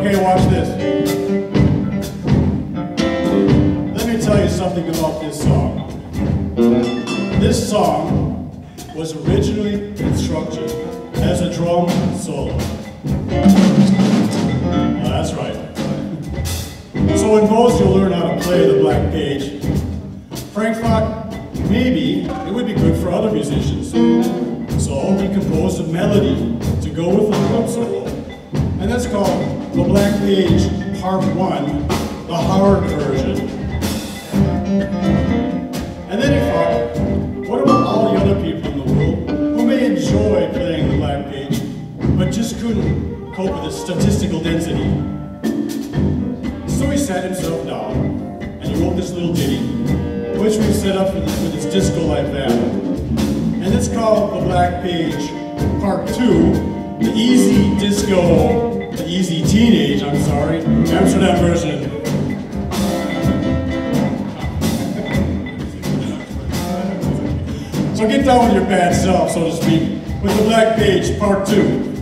Okay, watch this. Let me tell you something about this song. This song was originally constructed as a drum solo. That's right. So in most you'll learn how to play the Black Page. Frank thought maybe it would be good for other musicians. So he composed a melody to go with the drum solo. And that's called The Black Page Part 1, the hard version. And then he thought, what about all the other people in the world who may enjoy playing the Black Page, but just couldn't cope with its statistical density? So he sat himself down, and he wrote this little ditty, which we set up with this disco like that. And it's called The Black Page Part 2, the easy disco, the easy teenage, I'm sorry, Amsterdam version. So get down with your bad self, so to speak, with The Black Page Part 2.